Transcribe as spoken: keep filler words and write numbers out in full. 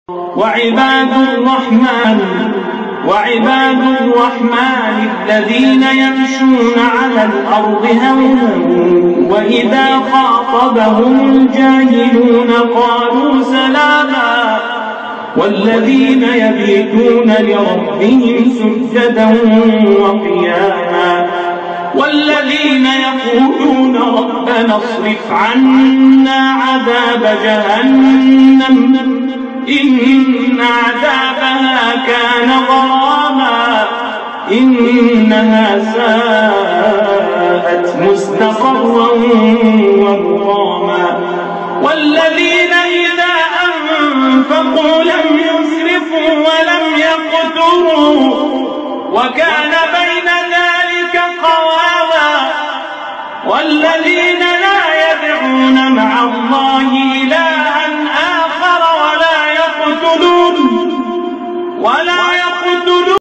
وعباد الرحمن وعباد الرحمن الذين يمشون على الأرض هونا وإذا خاطبهم الجاهلون قالوا سلاما والذين يبيتون لربهم سجدا وقياما والذين يقولون ربنا اصرف عنا عذاب جهنم إن عذابها كان غراما إنها ساءت مستقرا ومقاما والذين إذا أنفقوا لم يسرفوا ولم يقتروا وكان بين ذلك قواما والذين لا يدعون مع الله إلها آخر ولا يقتلون ولا يقتلون